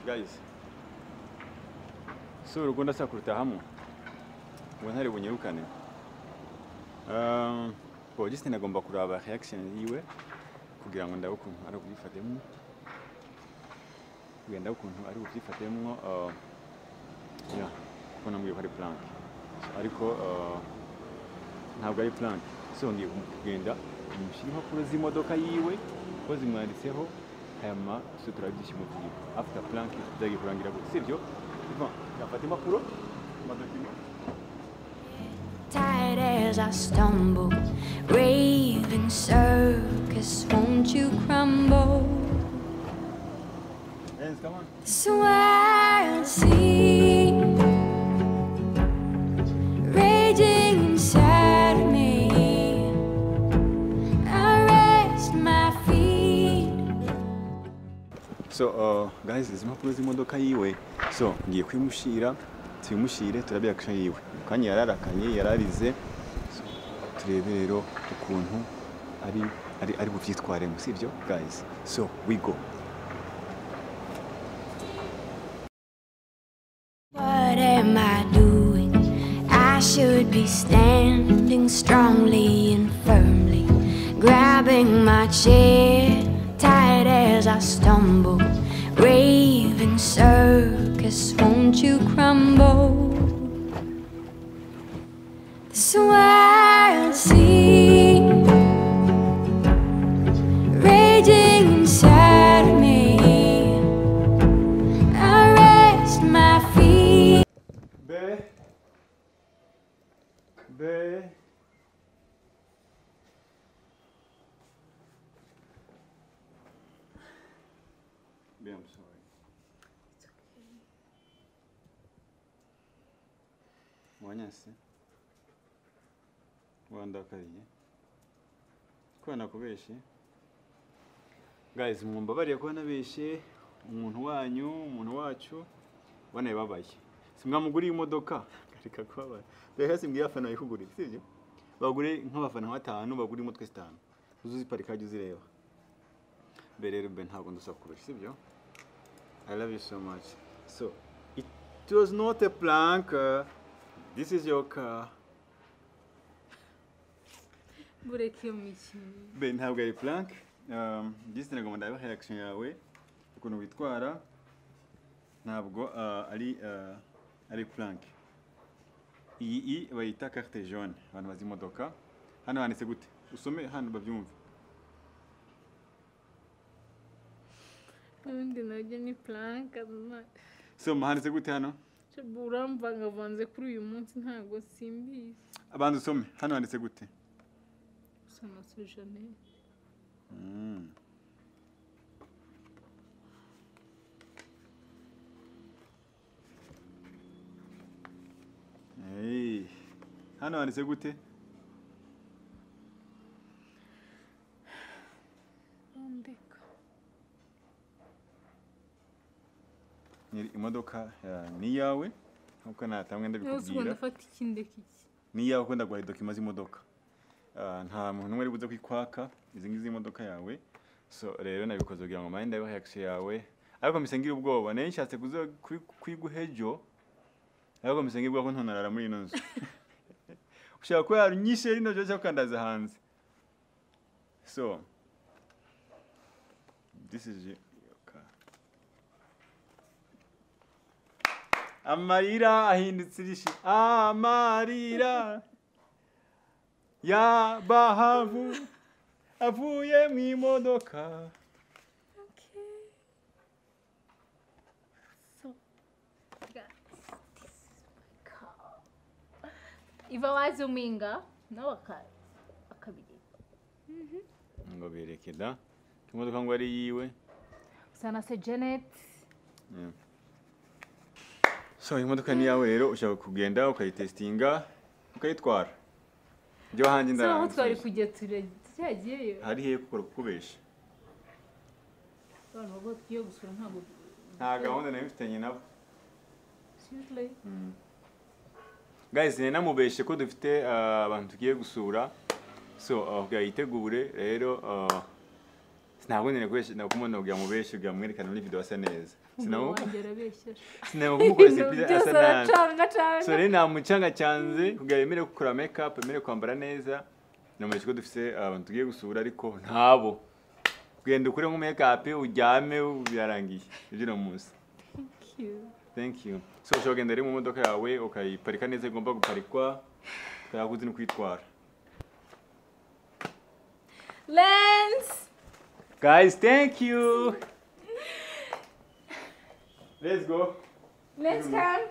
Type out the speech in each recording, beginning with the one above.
guys. So urugunda sakuruta hamwe. Ngo ntari bunyirukane. Bo just nagomba kuraba reaction yiwe kugira ngo ndabe ukuntu ari kubyifatemo. Kugira ukuntu ari kubyifatemo ya kubona muri hari plank. Ariko ntabwo ari plank. So ngiye kugenda umushyira impapuro z'imodoka yiwe ko zimwanditseho hama sutura byishimo after plank byagiye kurangira gute sivyo iva yafata impapuro amadokima. Tired as I stumble, raving circus, won't you crumble? Yes, come on. So I see raging inside of me. I rest my feet. So guys, izi mpapuro z'imodoka yiwe so ngiye kwimushira tuyimushire turabya action yiwe kanya yararakanye yararize so turebe rero ukuntu ari buvyitware mu sivyo guys, so we go. What am I doing? I should be standing strongly and firmly, grabbing my chair, tired as I stumble, raving circus, won't you crumble? This wild sea raging inside of me. I rest my feet. I'm sorry. It's okay. Wanyase wandakariye ko nakubeshe guys, mumbabariye ko nabeshe umuntu wanyu umuntu wacu banaye babaye simwamuguriye imodoka arika kwaba behe simbwiye afana yikuguriye sivyo bagure nk'abafana 5 bagure imotwe 5 uzuziparika ajye uzireba mbere rero ntabwo ndusakubeshe sivyo. I love you so much. So it was not a plank. This is your car. Bureki umiki. Ben ntabwo ari plank. This nagomba ndabe reaction yawe ukuntu witwara ntabwo ari plank. Iyi bayita carte jaune abantu bazi imodoka hano handitse gute usome hano bavyumva. Undi naje ni plank azuma. So handitse gute hano? Buramvanga vanze kuri uyu munsi ntago simbizi. Abantu usome hano handitse gute? Sana sujane. Hey, hano handitse gute? Ondeka. Ni imodoka ni yawe nkuko natamwe ndabikubwira. Ndafata ikinde kiki. Ni yawe ko ndagwaye document z'imodoka. Nta muntu numwe ari buze kwikwaka izi ngizi imodoka yawe. So rero nabikoze kugira ngo mande ndabe reaction yawe. Ariko misengira ubwoba naye nshatse kuzo kwiguhejo. Ariko misengirwa ko ntonarara muri ino nzu. Ushaka ko yarunyishe rino cyo cyakandaza hanze. So this is your car. Amarira ahindutse irishi. Amarira ya bahavu avuye mu imodoka. Okay. So guys, this is my car. Iva wazuminga no akabiri. Ngo bereke da. Imodoka ngo ari yiwe. Sana se Janet. So imodoka ni yawe rero ushaka kugenda ukayitestinga ukayitwara. Byo hanjye ndara. So twari kujya turagiyeyo. Hari he gukora kubesha. Bano bo tugiye gusura ntago. Nta gahunda nayo mfitanye nabo. Seriously? Guys, namubeshe ko dufite abantu tugiye gusura. So yitegure rero ntabwo nene nakumona kugira mu beshi kugira mwerekana muri video asa neza Sinawongera beshyasha. sinabumukora surprise asa nabi so rero namucanga cyanze kugira yemere gukora make up yemere kwambara neza namushiko dufise abantu tugiye gusura ariko ntabo genda ukure nko make up ujyame birarangiye ibyo no munsi. Thank you. So shogenda rero mu modoka yawe ukayiparika neza igomba guparikwa kayakuzi no kwitwara. Lens. Guys, thank you. Let's go. Let's come.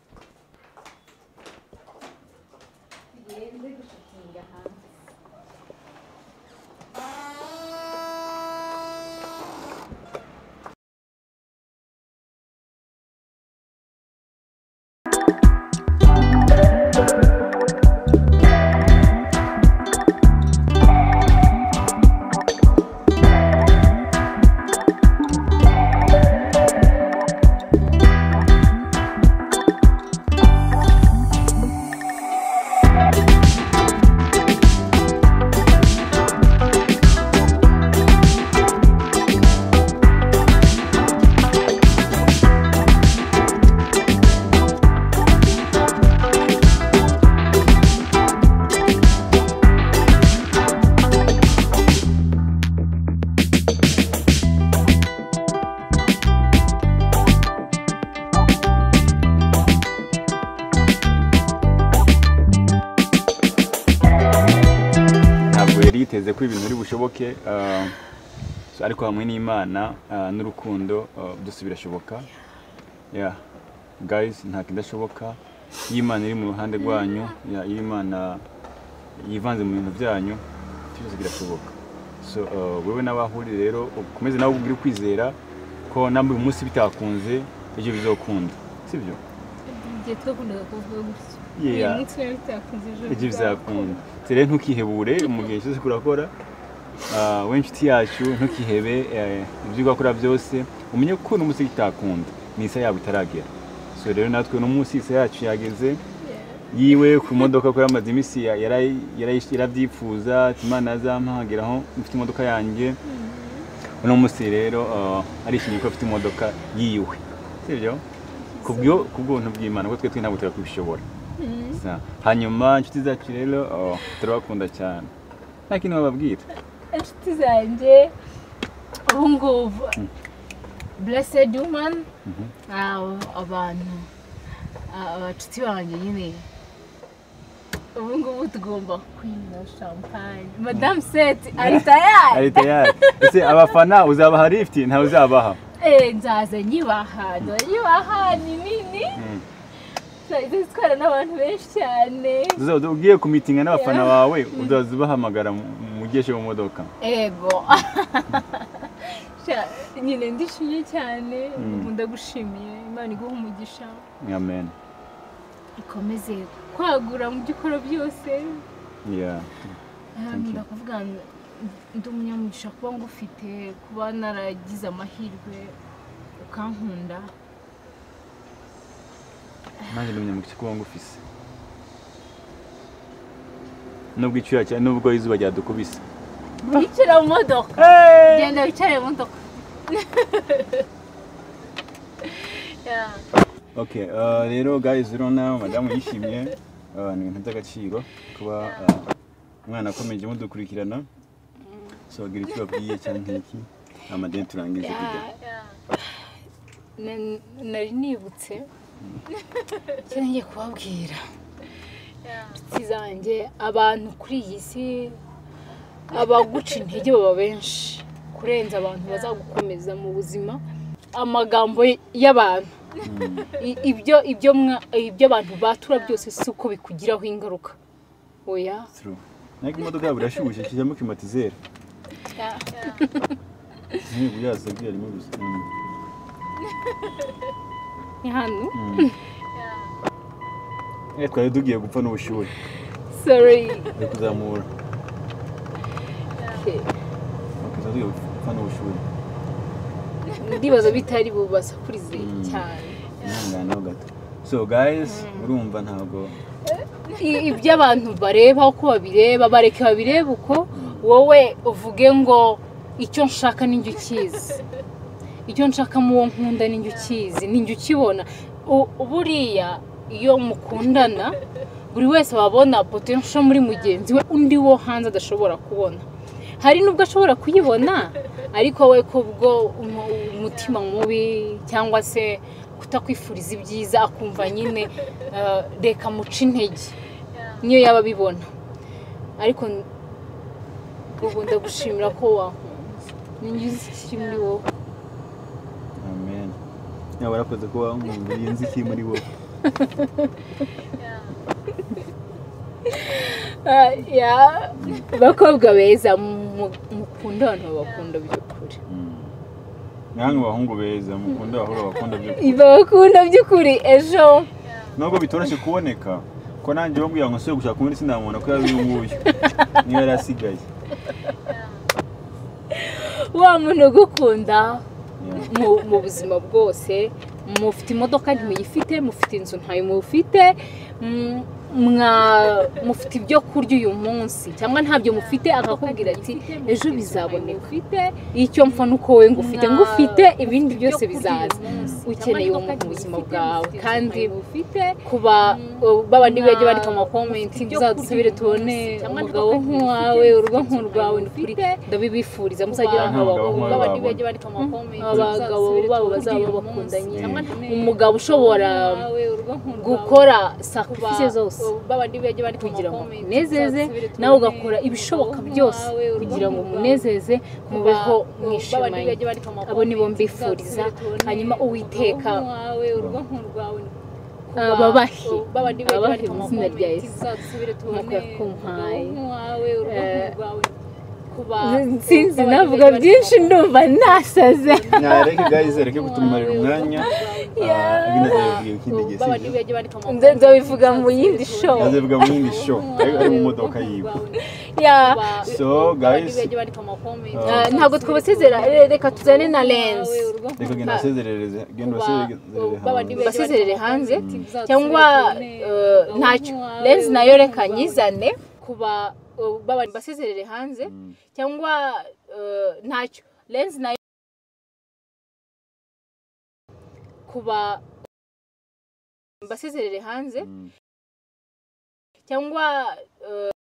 Teze ko ibintu biri bushoboke ariko hamwe n'Imana n'urukundo byose birashoboka. Yeah guys, nta kidashoboka. Imana iri mu ruhande rwanyu, Imana yivanze mu bintu byanyu, byose birashoboka. So wewe n'abahuri rero ukomeze nawe ubwire kwizera ko namwe umunsi bitakunze ibyo bizokunda, sibyo? Igihe twakundaga kuvuga gutyo. Yeah. Ibyo bizakunda. Tere ntukihebure mu gihe cyose kurakora. We inshuti yacu ntukihebe ibyo ugakora byose umenye ko n'umunsi bitakunda ni isa yabo itaragera. So rero natwe no munsi isa yacu yageze yiwe ku modoka ko yamaze imisi yarabyifuza Imana azampageraho mfite imodoka yanjye. Uno munsi rero arishimye ko afite imodoka yiwe, sibyo? Kubw'ubuntu bw'Imana ko twe ntabwo turakubishobora. Hanyuma inshuti zacu rero turabakunda cyane. Nta kintu bababwira. Inshuti zanjye ubu ngubu blessed woman abantu abacuti banjye nyine ubu ngubu tugomba kwina champagne. Madame Seti ari tayari. Ese abafana uzabaha lift nta uzabaha? Nzaza nyibaha ni nini. Twara n'abantu benshi cyane. Ugiye ku meeting n'abafana bawe uzazubahamagara mugeshe mu modoka. Ego. Nyine ndishimye cyane, ndagushimiye. Imana iguha umugisha. Amen. Ikomeze kwagura mu byukora byose. Yeah. Ndakuvuga ndi umunyamugisha kuba ngufite, kuba naragize amahirwe ukankunda. Nanjye n'umunyamugisha kuba ngufise. Nubwo icyuya cyane nubwo izuba ryadukubise. Wicara mu modoka. Genda wicare mu modoka. Yeah. Okay, rero guys urona madamu yishimye ni ibintu by'agaciro kuba umwana akomeje mudukurikirana. So gira icyo babwiye cyane iki amadeni turangize kujya. Nari nibutse cyane ngiye kubabwira inshuti zanjye abantu kuri iyi si abaguca intege baba benshi kurenza abantu bazagukomeza mu buzima. Amagambo y'abantu ibyo abantu batura byose suko bikugiraho ingaruka. Oya nako imodoka yawe irashubuje kijyamo klimatizere. Ni buyaza bwari mu gusa. Ni hano. Twari dugiye gupfa n'ubushyuhe. Sorry. Kuzamura. Okay, tugiye gupfa n'ubushyuhe. Ndibaza bitari bubasa kuri cyane. Ngana gato. So guys, urumva ntago ibyo abantu bareba uko babireba bareke babireba uko wowe uvuge ngo icyo nshaka ninjye ukizi, icyo nshaka mu wo nkunda ninjye ukizi, ninjye ukibona. Buriya iyo mukundana buri wese wabona potential muri mugenzi we undi wo hanze adashobora kubona. Hari nubwo ashobora kuyibona ariko we kubwo umutima mubi cyangwa se kutakwifuriza ibyiza akumva nyine reka muca intege niyo yaba bibona. Ariko ubwo ndagushimira ko wankunze, ninjye uzi iki muri wowe. Amen. Yaba warakoze ko wankunze, yinzi iki muri wowe. Bakobwa beza mukunda abantu babakunda by'ukuri. Namwe bahungu beza mukunda bahora bakunda by'ukuri. Ibakunda by'ukuri ejo. Nubwo bitoroshye kuboneka ko nanjye bambwiye ngo nsuye gushaka muri sinamubona ko yari nguyu. Niyo yarasigaye. Wa muntu gukunda mu buzima bwose, mufite imodoka ntimuyifite, mufite inzu ntayo mufite, mufite ibyo kurya uyu munsi cyangwa ntabyo mufite, akakubwira ati ejo bizaboneka. Icyo mpfa nuko we ngufite ibindi byose bizaza. Ukeneye uwo mu buzima bwawe kandi kuba babandi bajye bandika mu comment uzadusubire tubone umugabo nk'uwawe, urugo nk'urwawe. Nukuri ndabibifuriza muzagira nk'abagabo babandi bajye bandika mu comment abagabo babo bazaba bakundanye, umugabo ushobora gukora sacrifice zose kugira ngo munezeze, nawe ugakora ibishoboka byose kugira ngo munezeze, mubeho mwishimanye. Abo nibo mbifuriza. Hanyuma Uwiteka ababahe mu izina rya Yesu nk'uko yakumpaye. Sinzi navuga byinshi ndumva nasaze. Reka guys, reka gutumarira umwanya. Nzabivuga mu yindi show. Nzabivuga mu yindi show. Ari mu modoka yiwe. So guys, ntabwo twabasezera, reka tuzane na lens. Reka genda basezerereze, basezerere hanze cyangwa ntacyo. Lens nayo reka nyizane kuba basezerere hanze cyangwa ntacyo. Lens nayo kuba basezerere hanze cyangwa